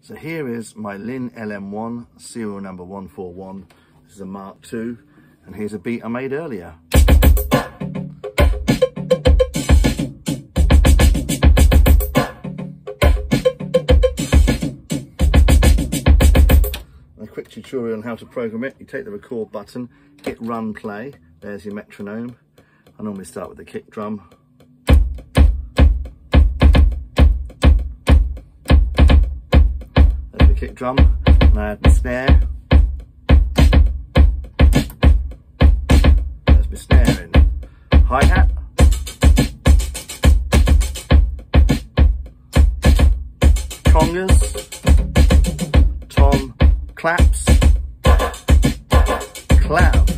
So here is my Linn lm1, serial number 141. This is a Mark II, and here's a beat I made earlier. A quick tutorial on how to program it. You take the record button, hit run play, there's your metronome. I normally start with the kick drum. Kick drum, and I add my snare. There's my snare in. Hi-hat. Congas. Tom claps. Clap.